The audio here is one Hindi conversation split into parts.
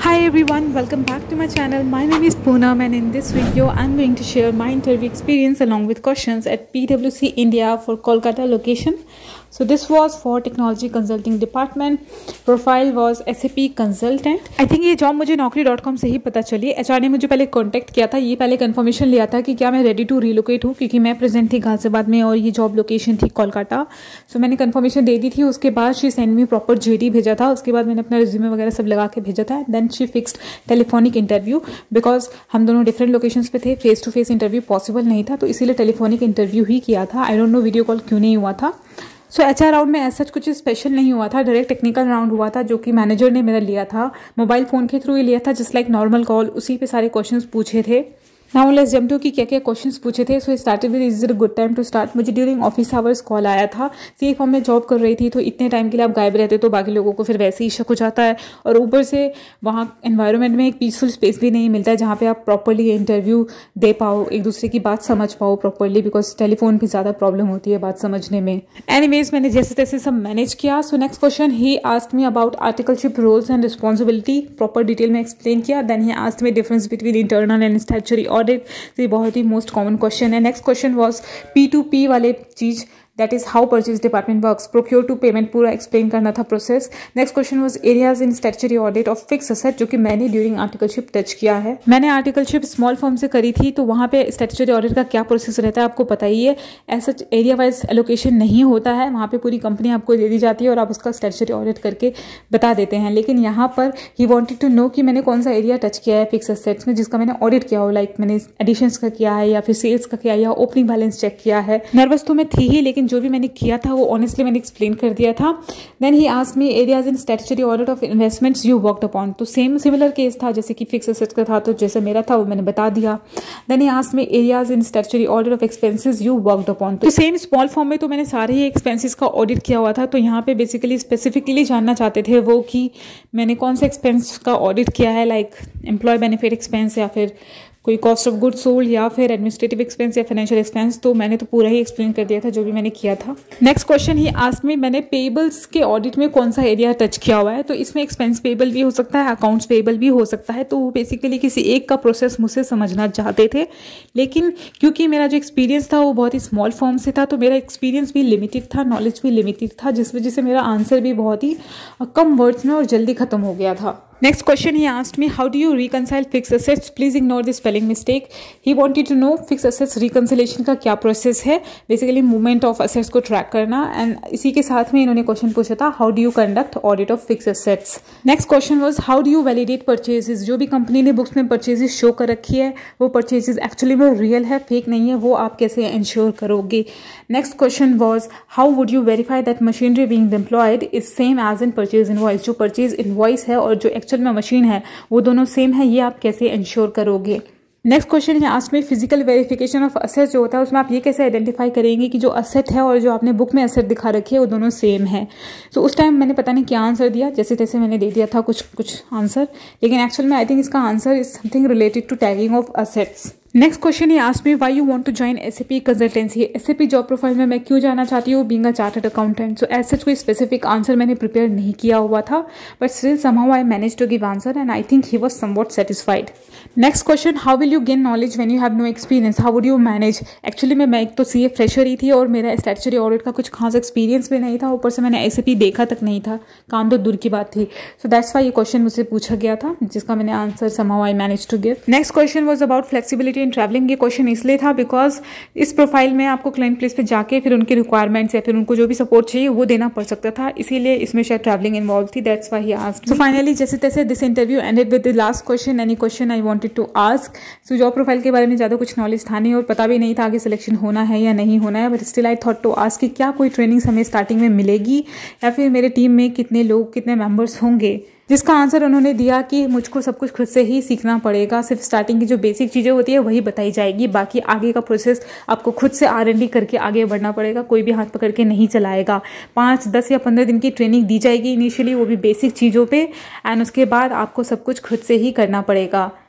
Hi everyone, welcome back to my channel. My name is Poonam and in this video I'm going to share my interview experience along with questions at PwC India for Kolkata location. So this was for technology consulting department. Profile was SAP consultant. I think ये जॉब मुझे naukri.com से ही पता चली. HR ने मुझे पहले कांटेक्ट किया था, ये पहले कंफर्मेशन लिया था कि क्या मैं रेडी टू रिलोकेट हूँ, क्योंकि मैं प्रेजेंट थी गाजियाबाद में और ये जॉब लोकेशन थी कोलकाता. सो मैंने कंफर्मेशन दे दी थी. उसके बाद she send me proper JD भेजा था. उसके बाद मैंने अपना रिज्यूमे वगैरह सब लगा के भेजा था. Then she fixed telephonic interview because हम दोनों डिफरेंट लोकेशंस पे थे. Face to face interview possible नहीं था, तो इसीलिए टेलीफोनिक इंटरव्यू ही किया था. I don't know video call क्यों नहीं हुआ था. सो HR राउंड में ऐसा कुछ स्पेशल नहीं हुआ था. डायरेक्ट टेक्निकल राउंड हुआ था जो कि मैनेजर ने मेरा लिया था. मोबाइल फ़ोन के थ्रू ही लिया था, जस्ट लाइक नॉर्मल कॉल. उसी पे सारे क्वेश्चंस पूछे थे. नाउ लेट्स जंप टू कि क्या क्या क्वेश्चंस पूछे थे. So started with is it a good time to start. मुझे ड्यूरिंग ऑफिस आवर्स कॉल आया था. CA फॉर्म में जॉब कर रही थी, तो इतने टाइम के लिए आप गायब रहते तो बाकी लोगों को फिर वैसे ही शक हो जाता है. और ऊपर से वहाँ एनवायरनमेंट में एक पीसफुल स्पेस भी नहीं मिलता है जहाँ पे आप प्रॉपरली इंटरव्यू दे पाओ, एक दूसरे की बात समझ पाओ प्रॉपरली, बिकॉज टेलीफोन पर ज़्यादा प्रॉब्लम होती है बात समझने में. एनीवेज मैंने जैसे तैसे सब मैनेज किया. So next question he asked me about articleship roles and responsibility. Proper detail में एक्सप्लेन किया. Then he asked me difference between internal and statutory audit. बहुत ही मोस्ट कॉमन क्वेश्चन है. नेक्स्ट क्वेश्चन वाज P2P वाले चीज, that is how purchase department works. Procure to payment पूरा एक्सप्लेन करना था process. Next question was areas in statutory audit of fix asset, जो कि मैंने ड्यूरिंग आर्टिकलशिप टच किया है. मैंने आर्टिकलशिप स्मॉल फर्म से करी थी, तो वहाँ पे स्टैट्यूटरी ऑडिट का क्या प्रोसेस रहता है आपको पता ही है. ऐसा एरिया वाइज एलोकेशन नहीं होता है. वहाँ पे पूरी कंपनी आपको दे दी जाती है और आप उसका स्टैट्यूटरी ऑडिट करके बता देते हैं. लेकिन यहाँ पर ही वॉन्टेड टू नो कि मैंने कौन सा एरिया टच किया है फिक्स असेट्स में जिसका मैंने ऑडिट किया हो. लाइक मैंने एडिशंस का किया है या फिर सेल्स का किया या ओपनिंग बैलेंस चेक किया है. नर्वस तो मैं थी ही, लेकिन जो भी मैंने किया था वो ऑनेस्टली मैंने एक्सप्लेन कर दिया था. Then he asked me areas in statutory audit of investments you worked upon. तो सेम सिमिलर केस था जैसे कि फिक्स एसेट्स का था, तो जैसे मेरा था वो मैंने बता दिया. Then he asked me areas in statutory audit of expenses you worked upon. तो सेम स्मॉल फॉर्म में तो मैंने सारे ही एक्सपेंसेस का ऑडिट किया हुआ था. तो यहाँ पे बेसिकली स्पेसिफिकली जानना चाहते थे वो कि मैंने कौन सा एक्सपेंस का ऑडिट किया है, लाइक एम्प्लॉय बेनिफिट एक्सपेंस या फिर कोई कॉस्ट ऑफ गुड सोल्ड या फिर एडमिनिस्ट्रेटिव एक्सपेंस या फाइनेंशियल एक्सपेंस. तो मैंने तो पूरा ही एक्सप्लेन कर दिया था जो भी मैंने किया था. Next question he asked me मैंने पेबल्स के ऑडिट में कौन सा एरिया टच किया हुआ है. तो इसमें एक्सपेंस पेबल भी हो सकता है, अकाउंट्स पेबल भी हो सकता है. तो वो बेसिकली किसी एक का प्रोसेस मुझसे समझना चाहते थे. लेकिन क्योंकि मेरा जो एक्सपीरियंस था वो बहुत ही स्मॉल फॉर्म से था, तो मेरा एक्सपीरियंस भी लिमिटेड था, नॉलेज भी लिमिटेड था, जिस वजह से मेरा आंसर भी बहुत ही कम वर्ड्स में और जल्दी खत्म हो गया था. Next question he asked me, how do you reconcile fixed assets? Please ignore the spelling mistake. He wanted to know fixed assets reconciliation का क्या प्रोसेस है. बेसिकली मूवमेंट ऑफ असेट्स को ट्रैक करना. एंड इसी के साथ में इन्होंने क्वेश्चन पूछा था, how do you conduct audit of fix assets. Next question was, how do you validate purchases. जो भी कंपनी ने बुक्स में परचेजेस शो कर रखी है वो परचेजेस एक्चुअली में रियल है, फेक नहीं है, वो आप कैसे इंश्योर करोगे. Next question was, how would you verify that machinery being employed is same as in purchase invoice. जो परचेज इनवॉइस है और जो एक्चुअल में मशीन है वो दोनों सेम है, ये आप कैसे इंश्योर करोगे. नेक्स्ट क्वेश्चन है asked me physical verification of asset जो होता है उसमें आप ये कैसे आइडेंटिफाई करेंगे कि जो असेट है और जो आपने बुक में असेट दिखा रखी है वो दोनों सेम है. तो उस टाइम मैंने पता नहीं क्या आंसर दिया, जैसे तैसे मैंने दे दिया था कुछ आंसर, लेकिन एक्चुअल में आई थिंक इसका answer is something related to tagging of assets. Next question he asked me why you want to join SAP consultancy. SAP job profile में मैं क्यों जाना चाहती हूँ being a chartered accountant. So as such कोई स्पेसिफिक आंसर मैंने प्रिपेयर नहीं किया हुआ था, but still somehow I manage to give answer and I think he was somewhat satisfied. Next question, how will you gain knowledge when you have no experience, how would you manage. Actually मैं एक तो CA फ्रेशर ही थी और मेरा स्टैट्यूटरी ऑडिट का कुछ खास एक्सपीरियंस भी नहीं था. ऊपर से मैंने SAP देखा तक नहीं था, काम तो दूर की बात थी. सो दैट्स वाई ये क्वेश्चन मुझसे पूछा गया था, जिसका मैंने answer somehow I manage to give. Next question was about flexibility in travelling. ये क्वेश्चन इसलिए था बिकॉज इस प्रोफाइल में आपको क्लाइंट प्लेस पे जाके फिर उनके रिक्वायरमेंट्स या फिर उनको जो भी सपोर्ट चाहिए वो देना पड़ सकता था, इसीलिए इसमें शायद ट्रैवलिंग इन्वॉल्व थी. That's why he asked. So finally जैसे तैसे this interview ended with the last question, any question I wanted to ask. So job profile के बारे में ज़्यादा कुछ नॉलेज था नहीं और पता भी नहीं था आगे सिलेक्शन होना है या नहीं होना है, but still I thought to ask कि क्या कोई ट्रेनिंग हमें स्टार्टिंग में मिलेगी या फिर मेरे टीम में कितने लोग कितने मेंबर्स होंगे. जिसका आंसर उन्होंने दिया कि मुझको सब कुछ खुद से ही सीखना पड़ेगा, सिर्फ स्टार्टिंग की जो बेसिक चीज़ें होती है वही बताई जाएगी, बाकी आगे का प्रोसेस आपको खुद से R&D करके आगे बढ़ना पड़ेगा, कोई भी हाथ पकड़ के नहीं चलाएगा. 5, 10 या 15 दिन की ट्रेनिंग दी जाएगी इनिशियली, वो भी बेसिक चीज़ों पे, एंड उसके बाद आपको सब कुछ खुद से ही करना पड़ेगा.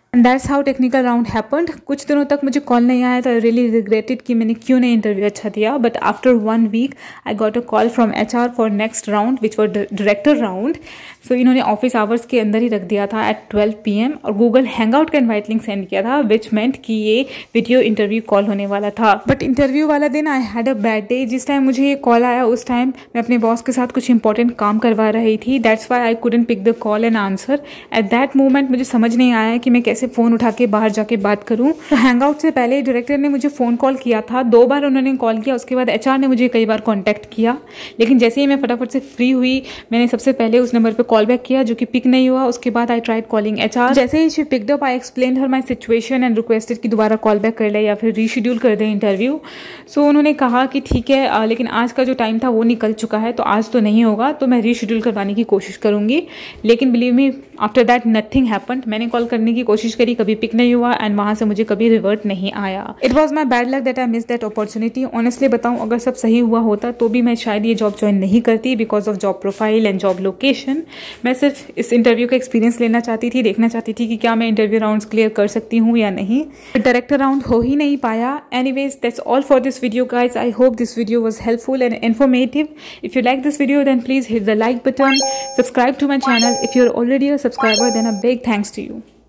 And that's how technical round happened. कुछ दिनों तक मुझे कॉल नहीं आया तो आई रियली रिग्रेटेड कि मैंने क्यों नहीं इंटरव्यू अच्छा दिया, but after 1 week I got a call from HR for next round which was director round. So इन्होंने ऑफिस आवर्स के अंदर ही रख दिया था एट 12 PM और गूगल हैंगआउट का इन्वाइट लिंक सेंड किया था, विच मेंट कि ये वीडियो इंटरव्यू कॉल होने वाला था। बट इंटरव्यू वाला दिन I had a bad day. जिस टाइम मुझे ये कॉल आया उस टाइम मैं अपने बॉस के साथ कुछ इंपॉर्टेंट काम करवा रही थी। That's why I couldn't pick the call and answer. At that moment मुझे समझ नहीं आया कि मैं कैसे फ़ोन उठा के बाहर जाके बात करूं। तो हैंगआउट से पहले डायरेक्टर ने मुझे फ़ोन कॉल किया था, 2 बार उन्होंने कॉल किया। उसके बाद HR ने मुझे कई बार कॉन्टैक्ट किया, लेकिन जैसे ही मैं फटाफट से फ्री हुई मैंने सबसे पहले उस नंबर पर कॉल बैक किया जो कि पिक नहीं हुआ। उसके बाद आई ट्राइड कॉलिंग HR। जैसे ही she picked up I explained her my situation and requested कि दोबारा कॉल बैक कर ले या फिर रीशेड्यूल कर दे इंटरव्यू। सो उन्होंने कहा कि ठीक है, लेकिन आज का जो टाइम था वो निकल चुका है तो आज तो नहीं होगा, तो मैं रीशेड्यूल करवाने की कोशिश करूंगी। लेकिन believe me after that nothing happened. मैंने कॉल करने की कोशिश करी, कभी पिक नहीं हुआ एंड वहाँ से मुझे कभी रिवर्ट नहीं आया। It was my bad luck that I miss that opportunity. Honestly बताऊँ, अगर सब सही हुआ होता तो भी मैं शायद ये जॉब ज्वाइन नहीं करती because of job profile and job location. मैं सिर्फ इस इंटरव्यू का एक्सपीरियंस लेना चाहती थी, देखना चाहती थी कि क्या मैं इंटरव्यू राउंड्स क्लियर कर सकती हूँ या नहीं। डायरेक्टर राउंड हो ही नहीं पाया। Anyways, that's all for this video guys. I hope this video was helpful and informative. If you like this video, then please hit the like button, subscribe to my channel. If you're already a subscriber, then a big thanks to you.